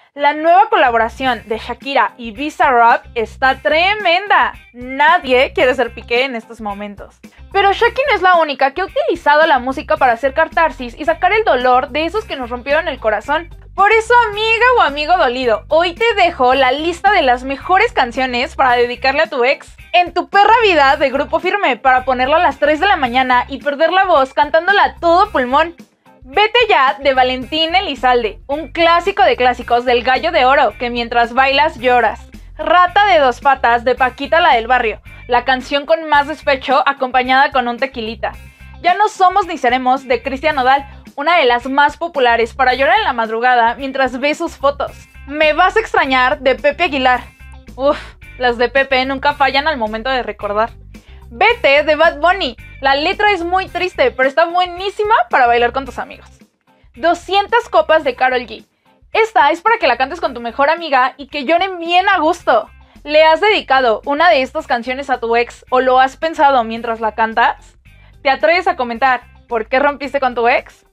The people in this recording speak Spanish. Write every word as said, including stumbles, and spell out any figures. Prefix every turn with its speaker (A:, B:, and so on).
A: La nueva colaboración de Shakira y Bizarrap está tremenda. Nadie quiere ser Piqué en estos momentos. Pero Shakira no es la única que ha utilizado la música para hacer catarsis y sacar el dolor de esos que nos rompieron el corazón. Por eso, amiga o amigo dolido, hoy te dejo la lista de las mejores canciones para dedicarle a tu ex. En tu perra vida de Grupo Firme para ponerla a las tres de la mañana y perder la voz cantándola a todo pulmón. Vete ya de Valentín Elizalde, un clásico de clásicos del Gallo de Oro que mientras bailas lloras. Rata de dos patas de Paquita la del barrio, la canción con más despecho acompañada con un tequilita. Ya no somos ni seremos de Cristian Nodal, una de las más populares para llorar en la madrugada mientras ves sus fotos. Me vas a extrañar de Pepe Aguilar. Uf, las de Pepe nunca fallan al momento de recordar. Vete de Bad Bunny. La letra es muy triste, pero está buenísima para bailar con tus amigos. doscientas copas de Karol G. Esta es para que la cantes con tu mejor amiga y que lloren bien a gusto. ¿Le has dedicado una de estas canciones a tu ex o lo has pensado mientras la cantas? ¿Te atreves a comentar por qué rompiste con tu ex?